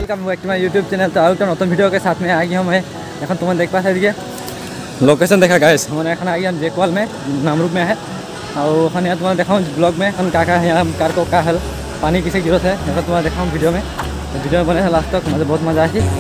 Welcome back to my YouTube channel. तो और नतुन video के साथ में आ गई हूँ मैं। এখন तुम देख पा सके लोकेशन देखा गाइस मैंने এখন आ गया हम जेकवाल में नामरूप में है और এখন यहाँ तुम्हारा दिखाऊँ ब्लॉग में এখন क्या यहाँ कार को क्या हल पानी किसी जरूरत है यहाँ तुम्हारा दिखाऊँ वीडियो में बने लास्ट तक मुझे बहुत मजा आई।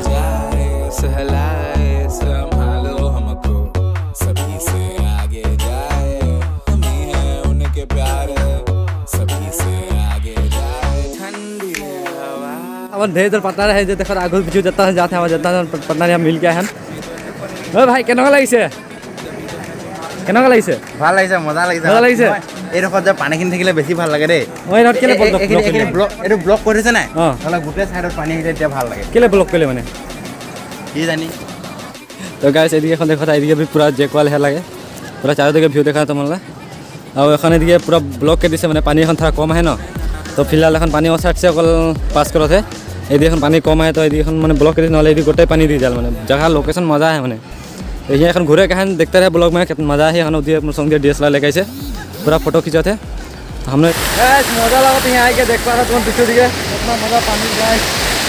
अब ढेर देर पता है देखो आगू पीछू जाता है जाते हैं जाता है पटना यहाँ मिल गया है। ओ भाई केनेকুৱা লাগিছে কেনেকুৱা লাগিছে ভাল লাগিছে মজা লাগিছে এই ৰখত যে পানীখিনি থাকিলে বেছি ভাল লাগে দেই। মই ৰখত কেলে ব্লক এটো ব্লক কৰিছে নাই তাহলে গোটে সাইডত পানী আহিলে এতিয়া ভাল লাগে কেলে ব্লক কৰিলে মানে কি জানি। তো গাইস এদিকে এখন দেখো এদিকে भी पूरा जेकवाल है लगे पूरा चारों दिखे व्यू देखा तुमला और এখন এদিকে पूरा ब्लॉक के दिसे মানে পানী এখন थोड़ा कम है न तो फिलहाल এখন पानी साइड से अकल पास करत है यदि এখন पानी कम है तो यदि এখন মানে ब्लॉक के दिस नले यदि गोटे पानी दी जाल মানে जगह लोकेशन मजा है माने तो ये এখন घूरे कहां देखते रहे ब्लॉग में कितना मजा है। उदी अपने संग डीएसएलआर लेके से पूरा फोटो खींचते तो हमने गाइस मजा लगा यहाँ आके देख पा रहा तुम पीछे दिखे कितना मजा पानी गाइस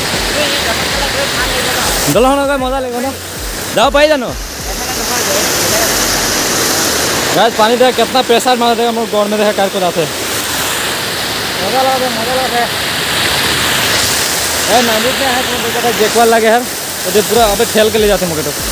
दलहन का मजा लेगा ना जाओ पाई जानो गाइस पानी देख कितना प्रेशर मार देगा हम गौर में देखा कार को जाते मजा लगा है नामुक में है तुम देखा जेकवाल लगे है तो पूरा अब ठेल के ले जाते मके तो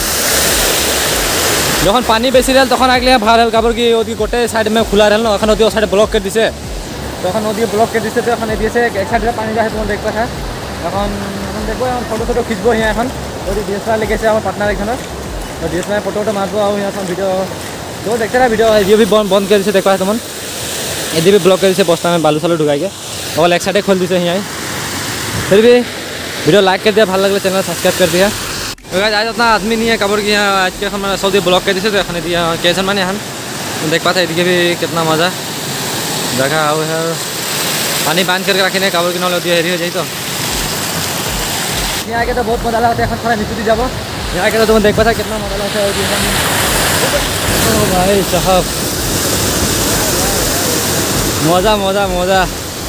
যখন পানি বেশি रहल তখন আগলে ভাল হল কাবর কি ওদি গোটে সাইড में खुला रहल न এখন ওদি সাইড ব্লক করে দিছে তখন ওদি ব্লক করে দিছে তো এখন দিয়েছে এক সাইডে পানি যায় তোমরা দেখবা था এখন দেখো এখন ফটো খিচবো यहाँ এখন ওদি ডিএসএলআর लेके আমার পার্টনার এখানে তো ডিএসএলআর ফটো মারবো আর यहाँ सब वीडियो तो देखते रहा वीडियो ये भी बंद कर दिसे देखा तुम यदि भी ब्लॉक कर दिसे बस्ता में बालू सालू ढुकाई के और एक साइडे खोल दिसे यहाँ फिर भी वीडियो लाइक कर दिया भल लगे चैनल सब्सक्राइब कर दिया। आज उतना आदमी नहीं है कबर की यहाँ आज के मैंने सऊदी ब्लॉक कर दिसे तो এখন कैसन माने हम देख पाते एदिके भी कितना मजा जगह आओ है पानी बांध करके रखी नहीं कबर की नल हेरी हो जाए तो यहाँ के तो बहुत मजा लगता है। थोड़ा नीचे दी जाब यहाँ के तो तुम देख पाता कितना मजा लगता है भाई साहब मजा मजा मजा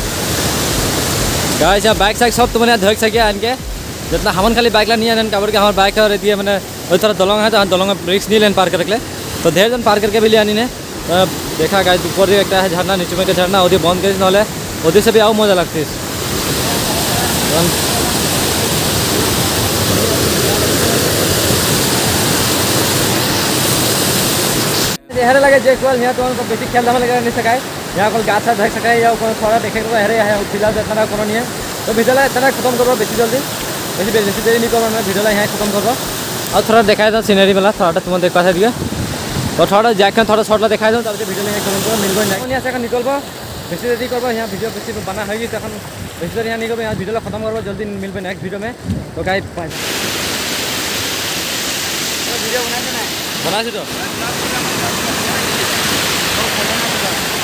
गाइस बाइक साइक सब तुमने धोक सके आनके जितना हमन खाली बाइक ला नहीं आने काबर के हमारे बाइक और दिए मैंने थोड़ा दलंग है तो दलंग में रिक्स नहीं लेन पार कर ले तो ढेर जन पार करके भी ले आनी ने देखा गाइस ऊपर एक है झरना नीचे में झरना वो बंद कर ना उदी से भी आओ मजा लगती हेरे लगे जेकवाल यहाँ तो बेटी खेल धाम लगे नहीं सकाए यहाँ कल गाछ धर सकाए या थोड़ा देखे हेरे फिलहाल इतना को नहीं है तो वीडियो इतना खत्म करो बेसी जल्दी बेसी देरी नहीं करना वीडियो यहाँ खत्म करो और थोड़ा दिखाई दो सीनरी वाला थोड़ा तुम देख पास दिए तो थोड़ा जैक थोड़ा शॉर्ट दिखाई दो तब वीडियो यहाँ खत्म करो मिलबो नहीं यहाँ से निकलबो बेसी देरी करब यहाँ वीडियो बेसी बना होगी तो बेसी देरी यहाँ नहीं करो यहाँ वीडियो खत्म करो जल्दी मिलबे नेक्स्ट वीडियो में तो गाइस वीडियो बना तो